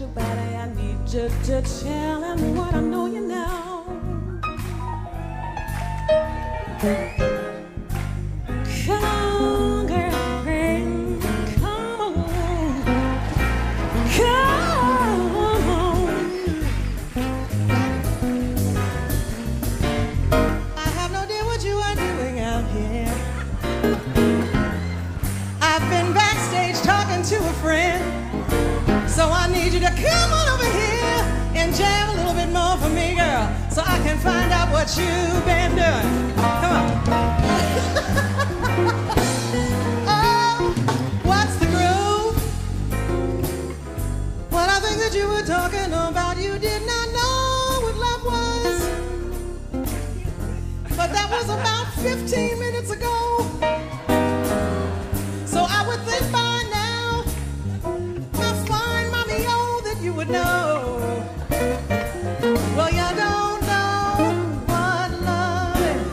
your body, I need you to tell him what I know you know. Come on, girl, come on, come on. I have no idea what you are doing out here. I've been backstage talking to a friend, so I need you to come on over here and jam a little bit more for me, girl, so I can find out what you've been doing. Come on. Oh, what's the groove? Well, I think that you were talking about you did not know what love was, but that was about 15 minutes ago. So I would think by now, my fine mommy, oh, that you would know. Well, you don't know what love is.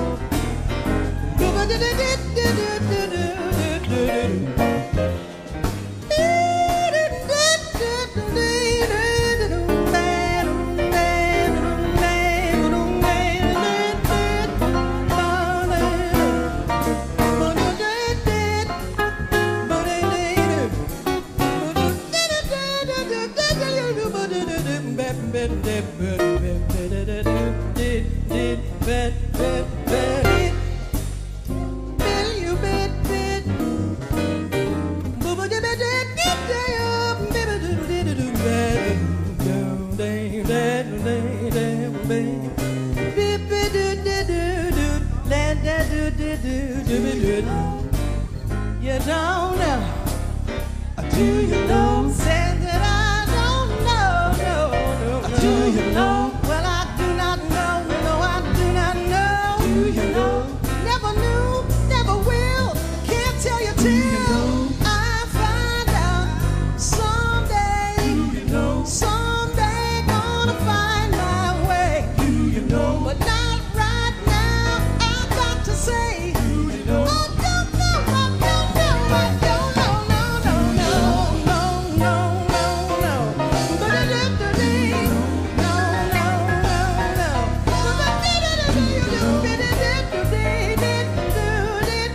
You don't know. Do you know? Said that I don't know. No, no, no. Do you know? Well, I do not know. No, I do not know. Do you know? Never knew, never will. Can't tell you till I find out. Someday, someday gonna find my way. Do you know? But not right now. I've got to say, do you know? I don't know. I don't know. I don't know. No, no, no, no, no, no, no. But I did the thing. No, no, no, no. But I did it. Do you know? Did it? Did it? Did it?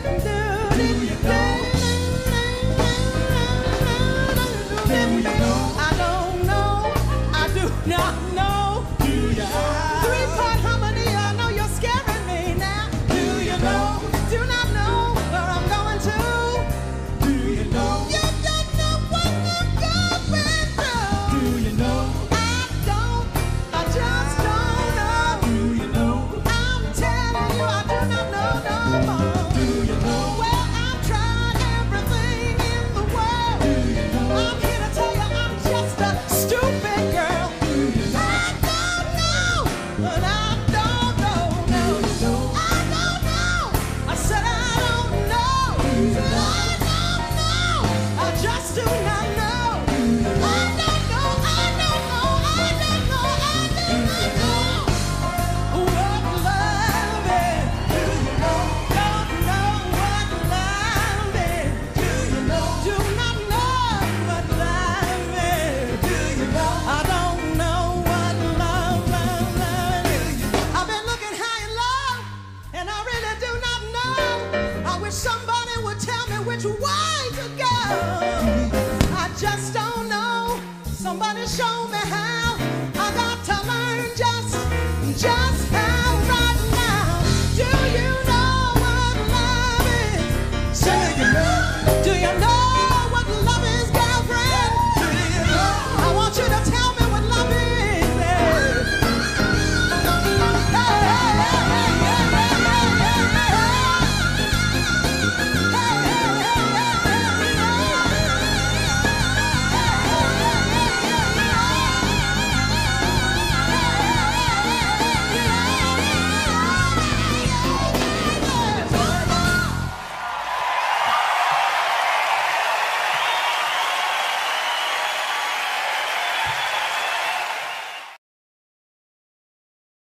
I don't know. I do not know. Do you? Three-part harmony. I know you're scaring me now. Do you know? Do not know where I'm going to. Do you know? You don't know what I'm going through. Do you know? I don't. I just don't know. Do you know? I'm telling you, I do not know no more. Do you know? Well, I've tried everything in the world. Do you know? I'm here to tell you I'm just a stupid girl. Do you know? I don't know, but I don't know. No, I don't know. I said I don't know. I don't know. I just do not know. I don't know. I don't know. I don't know. I do not know what love is. Do you know? Don't know what love is. Do you know? Do not know what love is. Do you know? I don't know what love is. I've been looking high and low, and I really do not know. I wish somebody would tell me which way to go. I just don't know. Somebody show me how.